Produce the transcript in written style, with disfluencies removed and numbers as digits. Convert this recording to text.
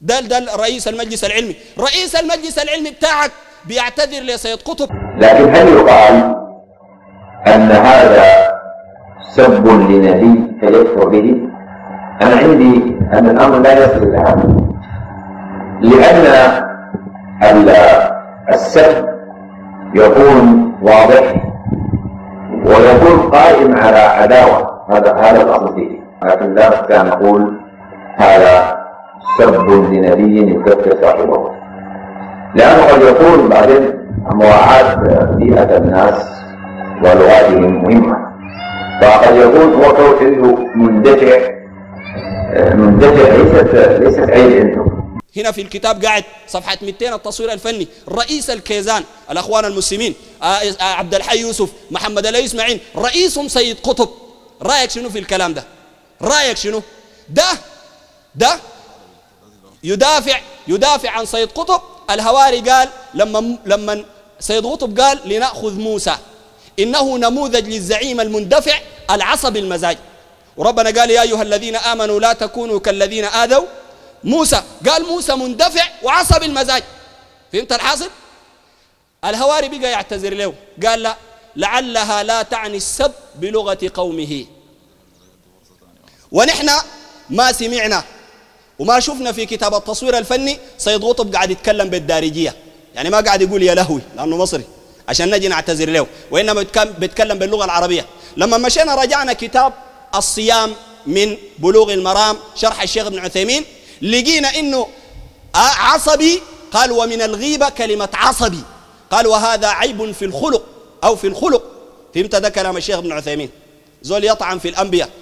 ده رئيس المجلس العلمي. رئيس المجلس العلمي بتاعك بيعتذر لسيد قطب. لكن هل يقال أن هذا سب لنبي فيكفر به؟ أنا عندي أن الأمر لا يصل إلى هذا، لأن السب يكون واضح ويكون قائم على عداوة، هذا الأصل فيه، لكن لا نستطيع أن نقول هذا سب لنبي يكفر صاحبه، لأنه قد يكون بعدين مراعاة بيئة الناس ولغاتهم مهمة، فقد يكون هو كونه مندفع ليست عيب عنده. هنا في الكتاب قاعد صفحة 200 التصوير الفني، رئيس الكيزان الأخوان المسلمين عبد الحي يوسف، محمد علي إسماعيل، رئيسهم سيد قطب. رأيك شنو في الكلام ده؟ رأيك شنو؟ ده يدافع عن سيد قطب. الهواري قال لما سيد قطب قال لنأخذ موسى إنه نموذج للزعيم المندفع العصبي المزاج، وربنا قال يا أيها الذين آمنوا لا تكونوا كالذين آذوا موسى، قال موسى مندفع وعصبي المزاج. فهمت الحاصل؟ الهواري بقى يعتذر له، قال لا لعلها لا تعني السب بلغة قومه، ونحن ما سمعنا وما شفنا في كتاب التصوير الفني سيد قطب قاعد يتكلم بالدارجية، يعني ما قاعد يقول يا لهوي لأنه مصري عشان نجي نعتذر له، وإنما بيتكلم باللغة العربية. لما مشينا رجعنا كتاب الصيام من بلوغ المرام شرح الشيخ ابن عثيمين، لقينا إنه عصبي، قال ومن الغيبة كلمة عصبي، قال وهذا عيب في الخلق أو في الخلق. فهمت؟ ده كلام الشيخ ابن عثيمين، زول يطعن في الأنبياء